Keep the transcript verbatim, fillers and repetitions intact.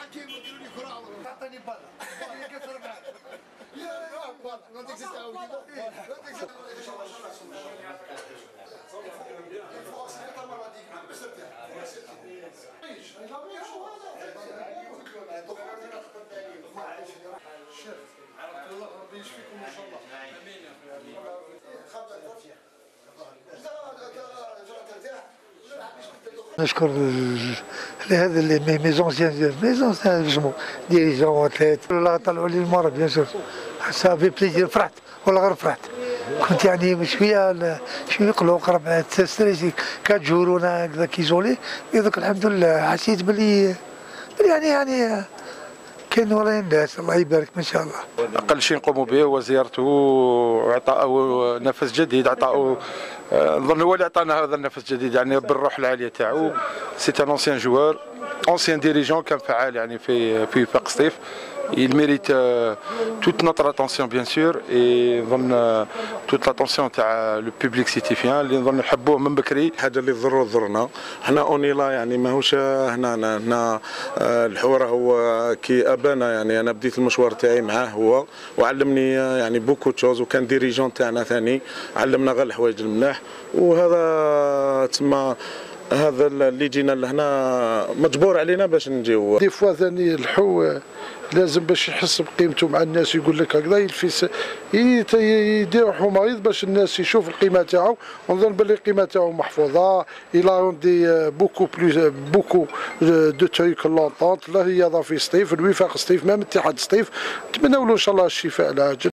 كيما ديروا لي كره تعطيني بالا كثر معاك يا بالا غاديك تساوي غاديك ربي يشفيكم ان شاء الله. امين نشكر لهذا مي زونسيان مي زونسيان جمو ديريجون لا طلعوا لي المرة بيان سور صافي بليزير فرحت والله غير فرحت كنت يعني شويه شويه قلق ربع ستريسي كات جور وانا هكذا كيزولي دوك الحمد لله حسيت بلي يعني يعني كاين ورايا الناس الله يبارك ان شاء الله. اقل شيء نقوموا به هو زيارته واعطائه نفس جديد، عطائه نظن هو اللي عطانا هذا النفس الجديد يعني بالروح العاليه تاعو. سي ان اونسيان جوار اونسيان ديريجون كان فعال يعني في في وفاق سطيف. Il mérite euh, toute notre attention bien sûr et نظن toute l'attention تاع لو بوبليك سيتيفيان اللي نظن نحبوه من بكري. حاجه اللي تضرو تضرنا حنا اونيلا يعني ماهوش هنا هنا الحوار هو كي ابانا يعني انا بديت المشوار تاعي معاه هو وعلمني يعني بوكو تشوز وكان ديريجون تاعنا ثاني علمنا غير الحوايج الملاح وهذا تما هذا اللي جينا لهنا مجبور علينا باش نجيو. دي فوا ثاني الحو لازم باش يحس بقيمته مع الناس يقول لك هكذا يلفيس يدير حمايض باش الناس يشوف القيمه تاعو ونظن باللي القيمه تاعو محفوظه. الى اون دي بوكو بلوس بوكو دو تروك لونطونت لا هي في سطيف الوفاق سطيف مام اتحاد سطيف نتمنوا له ان شاء الله الشفاء العاجل.